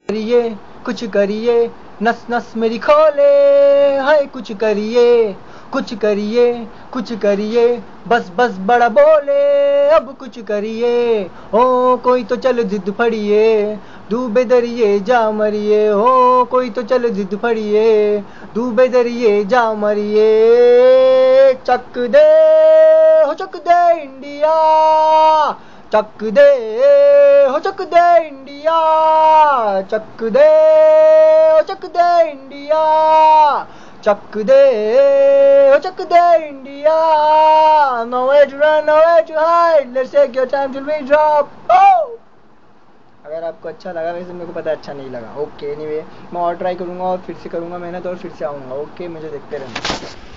करिए कुछ करिए, नस नस मेरी खोले, हाय कुछ करिए कुछ करिए कुछ करिए, बस बस बड़ा बोले, अब कुछ करिए, ओ कोई तो चल जिद फड़िए, डूबे दरिए जा मरिए, हो कोई तो चल जिद फड़िए, डूबे दरिए जा मरिए, चक दे हो चक दे इंडिया, चक दे हो चक दे इंडिया, चक दे हो चक दे इंडिया, चक दे हो चक दे India, nowhere to run, nowhere to hide, let's take your time till we drop. Oh! अगर आपको अच्छा लगा, वैसे मेरे को पता है अच्छा नहीं लगा, ओके एनीवे मैं और ट्राई करूँगा और फिर से करूँगा मेहनत और फिर से आऊँगा, ओके मुझे देखते रहना।